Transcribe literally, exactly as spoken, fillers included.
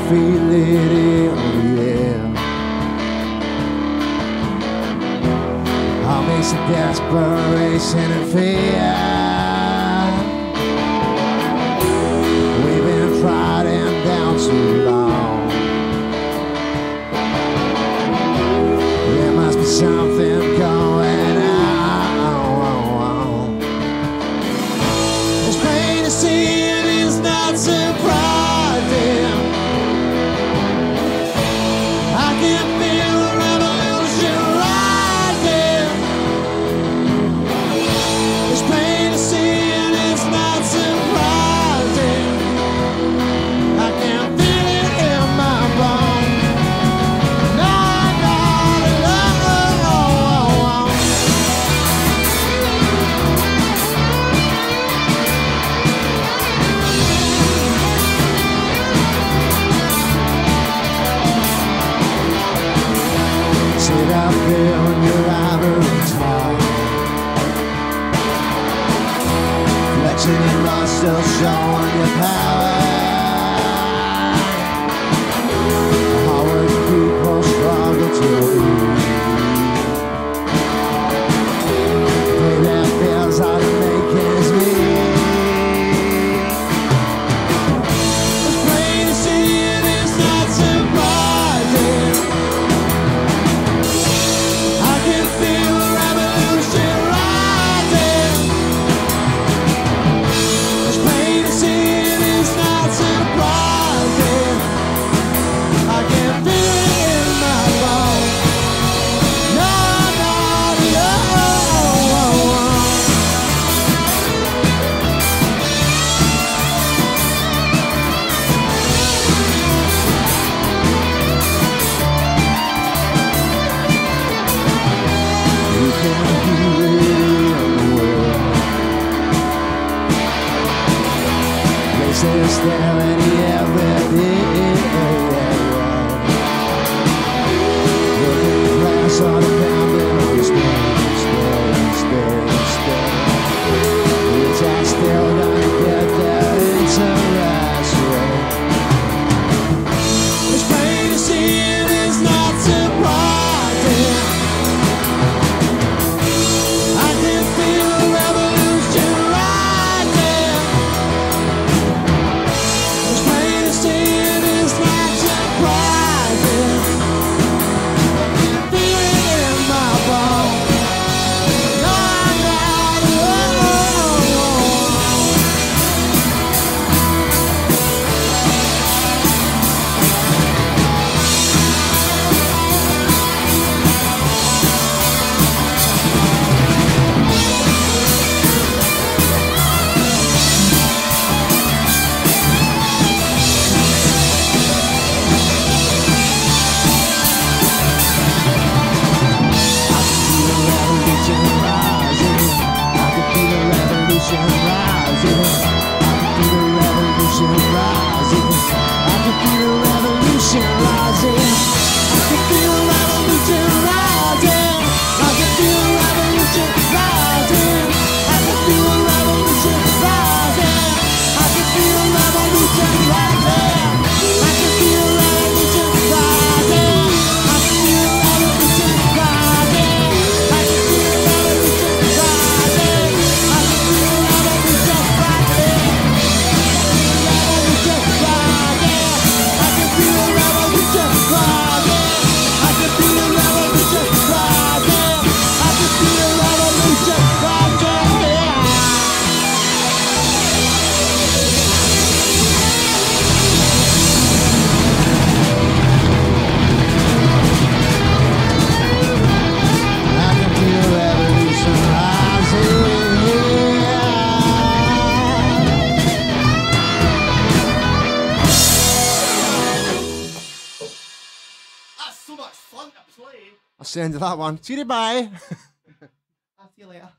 feel it, oh yeah. I'll make some desperation and fear. We've been fighting down too long. There must be something going on. It's plain to see it is not surprising. I can feel a revolution rising. It's plain to see it is not surprising. I can feel it in my bones. No, no, no, no, no. Sit up there on your ivory tower, flexing your muscles, showing your power. Hard people struggle to eat. Pay their bills how to make ends meet. It's plain to see it is not surprising. I can feel a revolution rising. It's plain to see it is not surprising. I can feel it in my bones. No, no, no. You can hear it in the world. Places there any evidence. Working class are dependent on the stone, stone, stone, stone. Which I still don't get that interested. It's plain to see it is not surprising. I can feel a revolution rising. It's plain to see it is not surprising. I can feel it in my bones. No, no, no. I can feel the revolution rising. I can feel the revolution rising. I can feel the revolution rising. I can feel the revolution rising. I can feel the revolution rising. I can feel the revolution rising. I can feel the revolution rising. I can feel the revolution rising. I can feel the revolution rising. I can feel the revolution rising. I can feel the revolution rising. Revolution rising. I can feel the revolution rising. I can feel the revolution rising. I can feel the revolution rising. I can feel the revolution rising. That's so much fun to play. I'll send you that one. See you, bye. I'll see you later.